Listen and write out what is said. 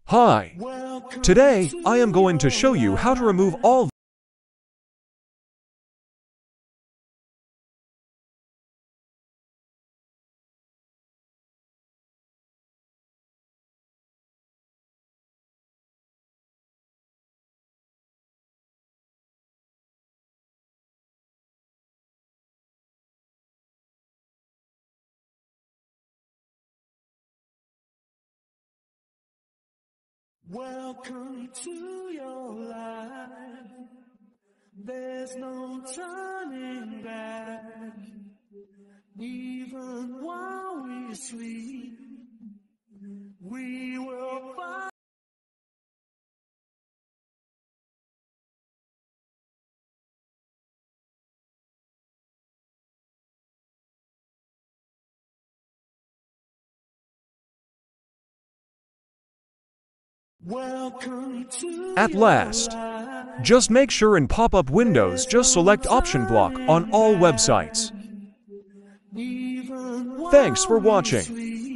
Hi. Today, I am going to show you how to remove all Welcome to your life. There's no turning back. Even while we sleep, we will find. Welcome to at last. Just make sure in pop-up windows just select option block on all websites. Thanks for watching.